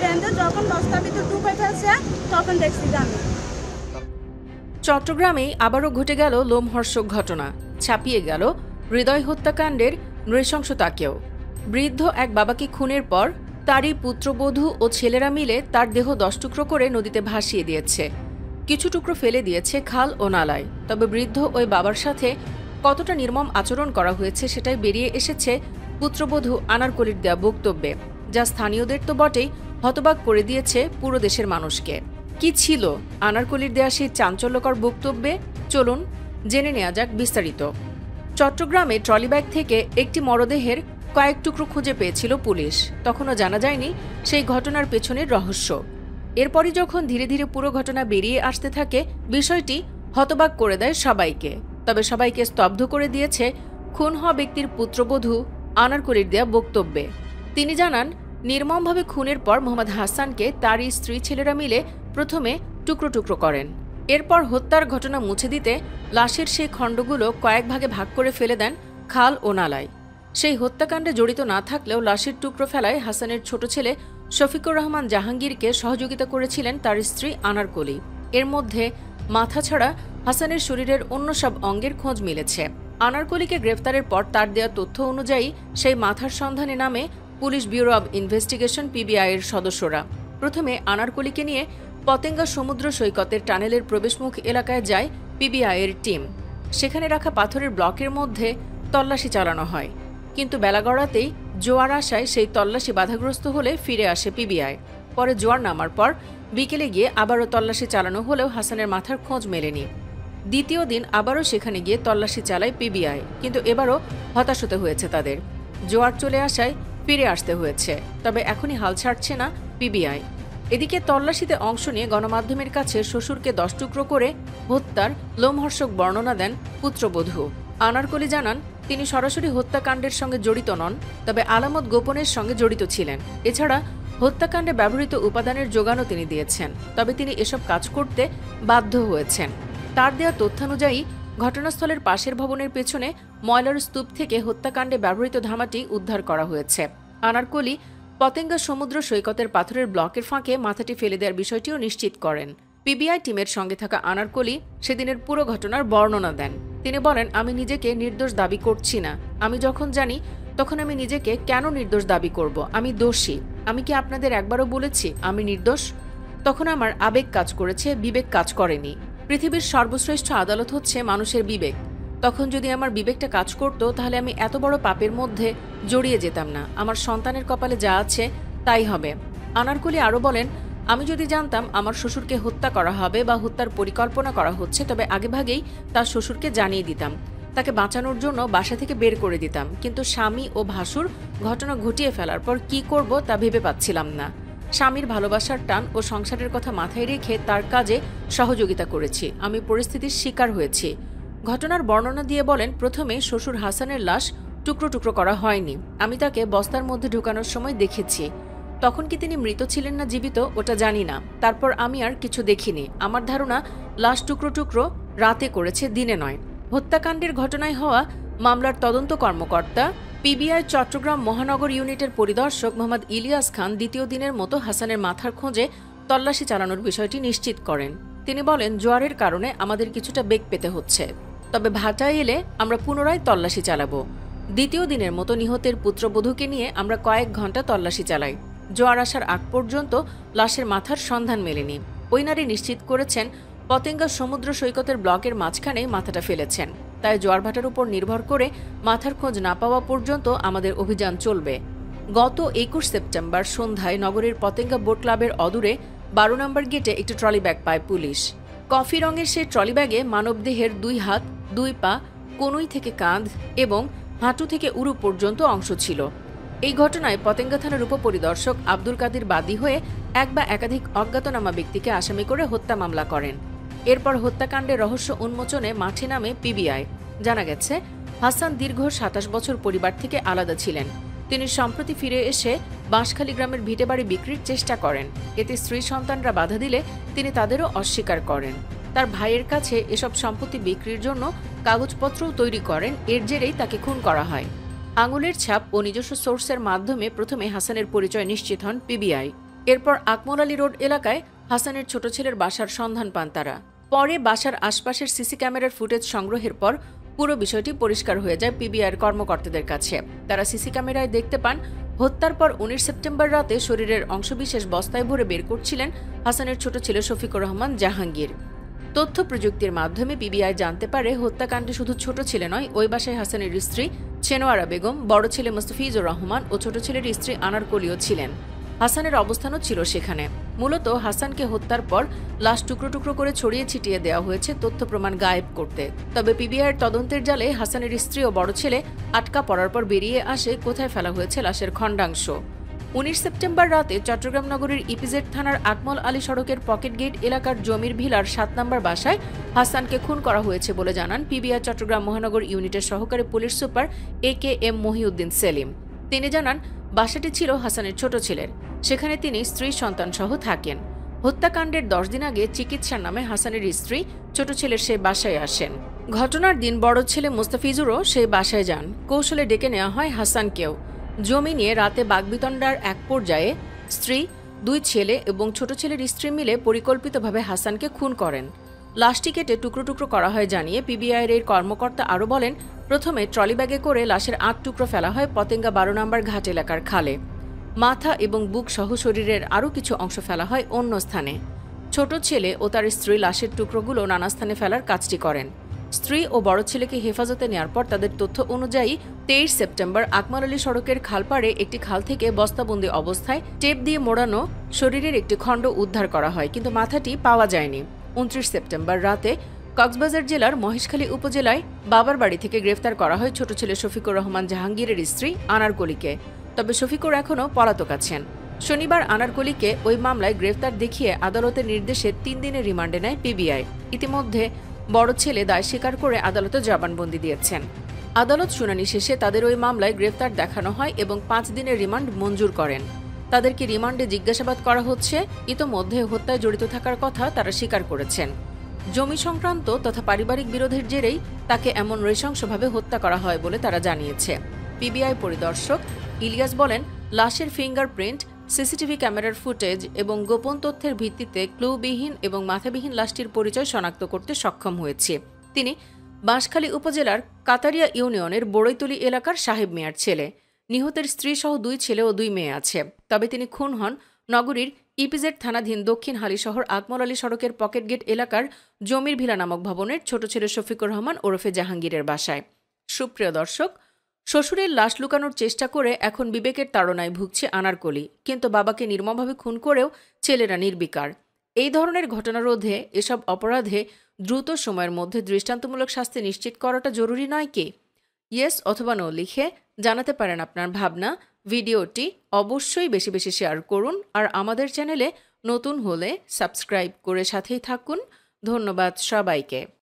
ট্রেনটা যখন বস্তার ভিতর ঢুকে ফেলছে তখন দেখছি যে আমি। চট্টগ্রামে আবারও ঘটে গেল লোমহর্ষক ঘটনা, ছাপিয়ে গেল হৃদয় হত্যাকাণ্ডের নৃশংসতাকেও। বৃদ্ধ এক বাবাকে খুনের পর তারই পুত্রবধূ ও ছেলেরা মিলে তার দেহ 10 টুকরো করে নদীতে ভাসিয়ে দিয়েছে। কিছু টুকরো ফেলে দিয়েছে খাল ও নালায়। তবে বৃদ্ধ ওই বাবার সাথে কতটা নির্মম আচরণ করা হয়েছে সেটাই বেরিয়ে এসেছে পুত্রবধূ আনারকলির দেয়া বক্তব্যে, যা স্থানীয়দের তো বটেই হতবাক করে দিয়েছে পুরো দেশের মানুষকে। কি ছিল আনারকলির দেয়া সেই চাঞ্চল্যকর বক্তব্যে? চলুন জেনে নেওয়া যাক বিস্তারিত। চট্টগ্রামে ট্রলিব্যাগ থেকে একটি মরদেহের কয়েক টুকরো খুঁজে পেয়েছিল পুলিশ। তখনও জানা যায়নি সেই ঘটনার পেছনের রহস্য। এরপরই যখন ধীরে ধীরে পুরো ঘটনা বেরিয়ে আসতে থাকে, বিষয়টি হতবাক করে দেয় সবাইকে। তবে সবাইকে স্তব্ধ করে দিয়েছে খুন হওয়া ব্যক্তির পুত্রবধূ আনারকলির দেয়া বক্তব্যে। তিনি জানান, নির্মমভাবে খুনের পর মোহাম্মদ হাসানকে তারই স্ত্রী ছেলেরা মিলে প্রথমে টুকরো টুকরো করেন। এরপর হত্যার ঘটনা মুছে দিতে লাশের সেই খণ্ডগুলো কয়েক ভাগে ভাগ করে ফেলে দেন খাল ও নালায়। সেই হত্যাকাণ্ডে জড়িত না থাকলেও লাশের টুকরো ফেলায় হাসানের ছোট ছেলে শফিকুর রহমান জাহাঙ্গীরকে সহযোগিতা করেছিলেন তার স্ত্রী আনারকলি। এর মধ্যে মাথা ছাড়া হাসানের শরীরের অন্য সব অঙ্গের খোঁজ মিলেছে। আনারকলিকে গ্রেফতারের পর তার দেওয়া তথ্য অনুযায়ী সেই মাথার সন্ধানে নামে পুলিশ ব্যুরো অব ইনভেস্টিগেশন পিবিআইয়ের সদস্যরা। প্রথমে আনারকলিকে নিয়ে পতেঙ্গা সমুদ্র সৈকতের টানেলের প্রবেশমুখ এলাকায় যায় পিবিআইয়ের টিম। সেখানে রাখা পাথরের ব্লকের মধ্যে তল্লাশি চালানো হয়, কিন্তু বেলা গড়াতেই জোয়ার আসায় সেই তল্লাশি বাধাগ্রস্ত হলে ফিরে আসে পিবিআই। পরে জোয়ার নামার পর বিকেলে গিয়ে আবারও তল্লাশি চালানো হলেও হাসানের মাথার খোঁজ মেলেনি। দ্বিতীয় দিন আবারও সেখানে গিয়ে তল্লাশি চালায় পিবিআই, কিন্তু এবারও হতাশ হতে হয়েছে তাদের। জোয়ার চলে আসায় ফিরে আসতে হয়েছে। তবে এখনই হাল ছাড়ছে না পিবিআই। এদিকে তল্লাশিতে অংশ নিয়ে গণমাধ্যমের কাছে শ্বশুরকে 10 টুকরো করে হত্যার লোমহর্ষক বর্ণনা দেন পুত্রবধূ। আনারকলি জানান, তিনি সরাসরি হত্যাকাণ্ডের সঙ্গে জড়িত নন, তবে আলামত গোপনের সঙ্গে জড়িত ছিলেন। এছাড়া হত্যাকাণ্ডে ব্যবহৃত উপাদানের যোগানও তিনি দিয়েছেন। তবে তিনি এসব কাজ করতে বাধ্য হয়েছেন। তার দেওয়া তথ্যানুযায়ী ঘটনাস্থলের পাশের ভবনের পেছনে ময়লার স্তূপ থেকে হত্যাকাণ্ডে ব্যবহৃত ধামাটি উদ্ধার করা হয়েছে। আনারকলি পতেঙ্গা সমুদ্র সৈকতের পাথরের ব্লকের ফাঁকে মাথাটি ফেলে দেওয়ার বিষয়টিও নিশ্চিত করেন। পিবিআই টিমের সঙ্গে থাকা আনারকলি সেদিনের পুরো ঘটনার বর্ণনা দেন। তিনি বলেন, আমি নিজেকে নির্দোষ দাবি করছি না। আমি যখন জানি তখন আমি নিজেকে কেন নির্দোষ দাবি করব? আমি দোষী। আমি কি আপনাদের একবারও বলেছি আমি নির্দোষ? তখন আমার আবেগ কাজ করেছে, বিবেক কাজ করেনি। পৃথিবীর সর্বশ্রেষ্ঠ আদালত হচ্ছে মানুষের বিবেক। তখন যদি আমার বিবেকটা কাজ করত তাহলে আমি এত বড় পাপের মধ্যে জড়িয়ে যেতাম না। আমার সন্তানের কপালে যা আছে তাই হবে। আনারকলি আরও বলেন, আমি যদি জানতাম আমার শ্বশুরকে হত্যা করা হবে বা হত্যার পরিকল্পনা করা হচ্ছে, তবে আগেভাগেই তার শ্বশুরকে জানিয়ে দিতাম। তাকে বাঁচানোর জন্য বাসা থেকে বের করে দিতাম। কিন্তু স্বামী ও ভাসুর ঘটনা ঘটিয়ে ফেলার পর কি করব তা ভেবে পাচ্ছিলাম না। স্বামীর ভালোবাসার টান ও সংসারের কথা মাথায় রেখে তার কাজে সহযোগিতা করেছি। আমি পরিস্থিতির শিকার হয়েছি। ঘটনার বর্ণনা দিয়ে বলেন, প্রথমে শ্বশুর হাসানের লাশ টুকরো টুকরো করা হয়নি। আমি তাকে বস্তার মধ্যে ঢুকানোর সময় দেখেছি। তখন কি তিনি মৃত ছিলেন না জীবিত ওটা জানি না। তারপর আমি আর কিছু দেখিনি। আমার ধারণা লাশ টুকরো টুকরো রাতে করেছে, দিনে নয়। হত্যাকাণ্ডের ঘটনায় হওয়া মামলার তদন্ত কর্মকর্তা পিবিআই চট্টগ্রাম মহানগর ইউনিটের পরিদর্শক মোহাম্মদ ইলিয়াস খান দ্বিতীয় দিনের মতো হাসানের মাথার খোঁজে তল্লাশি চালানোর বিষয়টি নিশ্চিত করেন। তিনি বলেন, জোয়ারের কারণে আমাদের কিছুটা বেগ পেতে হচ্ছে, তবে ভাটায় এলে আমরা পুনরায় তল্লাশি চালাবো। দ্বিতীয় দিনের মতো নিহতের পুত্রবধূকে নিয়ে আমরা কয়েক ঘন্টা তল্লাশি চালাই। জোয়ার আসার আগ পর্যন্ত লাশের মাথার সন্ধান মেলেনি। ওই নারী নিশ্চিত করেছেন পতেঙ্গা সমুদ্র সৈকতের ব্লকের মাঝখানেই মাথাটা ফেলেছেন। তাই জোয়ার ভাটার উপর নির্ভর করে মাথার খোঁজ না পাওয়া পর্যন্ত আমাদের অভিযান চলবে। গত 21 সেপ্টেম্বর সন্ধ্যায় নগরের পতেঙ্গা বোট ক্লাবের অদূরে 12 নম্বর গেটে একটি ট্রলি ব্যাগ পায় পুলিশ। কফি রঙের সেই ট্রলি ব্যাগে মানবদেহের 2 হাত 2 পা, কনুই থেকে কাঁধ এবং হাঁটু থেকে উরু পর্যন্ত অংশ ছিল। এই ঘটনায় পতেঙ্গা থানার উপপরিদর্শক আব্দুল কাদির বাদী হয়ে এক বা একাধিক অজ্ঞাতনামা ব্যক্তিকে আসামি করে হত্যা মামলা করেন। এরপর হত্যাকাণ্ডের রহস্য উন্মোচনে মাঠে নামে পিবিআই। জানা গেছে, হাসান দীর্ঘ 27 বছর পরিবার থেকে আলাদা ছিলেন। তিনি সম্প্রতি ফিরে এসে বাঁশখালী গ্রামের ভিটেবাড়ি বিক্রির চেষ্টা করেন। এতে স্ত্রী সন্তানরা বাধা দিলে তিনি তাদেরও অস্বীকার করেন। তার ভাইয়ের কাছে এসব সম্পত্তি বিক্রির জন্য কাগজপত্রও তৈরি করেন। এর জেরেই তাকে খুন করা হয়। আঙুলের ছাপ ও নিজস্ব সোর্সের মাধ্যমে প্রথমে হাসানের পরিচয় নিশ্চিত হন পিবিআই। এরপর আকমল আলী রোড এলাকায় হাসানের ছোট ছেলের বাসার সন্ধান পান তারা। পরে বাসার আশপাশের সিসি ক্যামেরার ফুটেজ সংগ্রহের পর পুরো বিষয়টি পরিষ্কার হয়ে যায় পিবিআইয়ের কর্মকর্তাদের কাছে। তারা সিসি ক্যামেরায় দেখতে পান হত্যার পর 19 সেপ্টেম্বর রাতে শরীরের অংশবিশেষ বস্তায় ভরে বের করছিলেন হাসানের ছোট ছেলে শফিকুর রহমান জাহাঙ্গীর। তথ্য প্রযুক্তির মাধ্যমে পিবিআই জানতে পারে হত্যাকাণ্ডে শুধু ছোট ছেলে নয়, ওই বাসায় হাসানের স্ত্রী ছেনোয়ারা বেগম, বড় ছেলে মুস্তাফিজুর রহমান ও ছোট ছেলের স্ত্রী আনারকলিও ছিলেন। হাসানের অবস্থানও ছিল সেখানে। মূলত হাসানকে হত্যার পর লাশ টুকরো টুকরো করে ছড়িয়ে ছিটিয়ে দেওয়া হয়েছে তথ্য প্রমাণ গায়েব করতে। তবে পিবিআইয়ের তদন্তের জালে হাসানের স্ত্রী ও বড় ছেলে আটকা পড়ার পর বেরিয়ে আসে কোথায় ফেলা হয়েছে লাশের খণ্ডাংশ। 19 সেপ্টেম্বর রাতে চট্টগ্রাম নগরীর ইপিজেড থানার আকমল আলী সড়কের পকেট গেট এলাকার জমির ভিলার 7 নম্বর বাসায় হাসানকে খুন করা হয়েছে বলে জানান পিবিআই চট্টগ্রাম মহানগর ইউনিটের সহকারী police super AKM Mohiuddin Selim. তিনি জানান বাসাটি ছিল হাসানের ছোট ছেলের, সেখানে তিনি স্ত্রী সন্তান সহ থাকেন। হত্যাকাণ্ডের 10 দিন আগে চিকিৎসার নামে হাসানের স্ত্রী ছোট ছেলের সেই বাসায় আসেন। ঘটনার দিন বড় ছেলে মুস্তাফিজুরও সেই বাসায় যান। কৌশলে ডেকে নেওয়া হয় হাসানকেও। জমি নিয়ে রাতে বাগবিতণ্ডার এক পর্যায়ে স্ত্রী, 2 ছেলে এবং ছোট ছেলের স্ত্রী মিলে পরিকল্পিতভাবে হাসানকে খুন করেন। লাশটি কেটে টুকরো টুকরো করা হয় জানিয়ে পিবিআইয়ের এই কর্মকর্তা আরও বলেন, প্রথমে ট্রলি ব্যাগে করে লাশের 8 টুকরো ফেলা হয় পতেঙ্গা 12 নম্বর ঘাট এলাকার খালে। মাথা এবং বুক সহ শরীরের আরও কিছু অংশ ফেলা হয় অন্য স্থানে। ছোট ছেলে ও তার স্ত্রী লাশের টুকরোগুলো নানা স্থানে ফেলার কাজটি করেন। স্ত্রী ও বড় ছেলেকে হেফাজতে নেওয়ার পর তাদের তথ্য অনুযায়ী 23 সেপ্টেম্বর আকমল আলী সড়কের খালপাড়ে একটি খাল থেকে বস্তাবন্দি অবস্থায় টেপ দিয়ে মোড়ানো শরীরের একটি খণ্ড উদ্ধার করা হয়, কিন্তু মাথাটি পাওয়া যায়নি। 29 সেপ্টেম্বর রাতে কক্সবাজার জেলার মহেশখালী উপজেলায় বাবার বাড়ি থেকে গ্রেফতার করা হয় ছোট ছেলে শফিকুর রহমান জাহাঙ্গীরের স্ত্রী আনারকলিকে। তবে শফিকুর এখনও পলাতক আছেন। শনিবার আনারকলিকে ওই মামলায় গ্রেফতার দেখিয়ে আদালতের নির্দেশে 3 দিনের রিমান্ডে নেয় পিবিআই। ইতিমধ্যে বড় ছেলে দায় স্বীকার করে আদালতে জবানবন্দি দিয়েছেন। আদালত শুনানি শেষে তাদের ওই মামলায় গ্রেফতার দেখানো হয় এবং 5 দিনের রিমান্ড মঞ্জুর করেন। তাদেরকে রিমান্ডে জিজ্ঞাসাবাদ করা হচ্ছে। ইতোমধ্যে হত্যায় জড়িত থাকার কথা তারা স্বীকার করেছেন। জমি সংক্রান্ত তথা পারিবারিক বিরোধের জেরেই তাকে এমন নৃশংসভাবে হত্যা করা হয় বলে তারা জানিয়েছে। পিবিআই পরিদর্শক ইলিয়াস বলেন, লাশের ফিঙ্গারপ্রিন্ট, সিসিটিভি ক্যামেরার ফুটেজ এবং গোপন তথ্যের ভিত্তিতে ক্লুবিহীন এবং মাথাবিহীন লাশটির পরিচয় শনাক্ত করতে সক্ষম হয়েছে। তিনি বাঁশখালী উপজেলার কাতারিয়া ইউনিয়নের বড়ইতলী এলাকার সাহেব মিয়ার ছেলে। নিহতের স্ত্রী সহ 2 ছেলে ও 2 মেয়ে আছে। তবে তিনি খুন হন নগরীর ইপিজেড থানাধীন দক্ষিণ হালিশহর আকমল আলী সড়কের পকেট গেট এলাকার জমির ভিলা নামক ভবনের ছোট ছেলে শফিকুর রহমান ওরফে জাহাঙ্গীরের বাসায়। সুপ্রিয় দর্শক, শ্বশুরের লাশ লুকানোর চেষ্টা করে এখন বিবেকের তাড়নায় ভুগছে আনারকলি, কিন্তু বাবাকে নির্মমভাবে খুন করেও ছেলেরা নির্বিকার। এই ধরনের ঘটনা রোধে এসব অপরাধে দ্রুত সময়ের মধ্যে দৃষ্টান্তমূলক শাস্তি নিশ্চিত করাটা জরুরি নয় কি? ইয়েস অথবা নো লিখে জানাতে পারেন আপনার ভাবনা। ভিডিওটি অবশ্যই বেশি বেশি শেয়ার করুন, আর আমাদের চ্যানেলে নতুন হলে সাবস্ক্রাইব করে সাথেই থাকুন। ধন্যবাদ সবাইকে।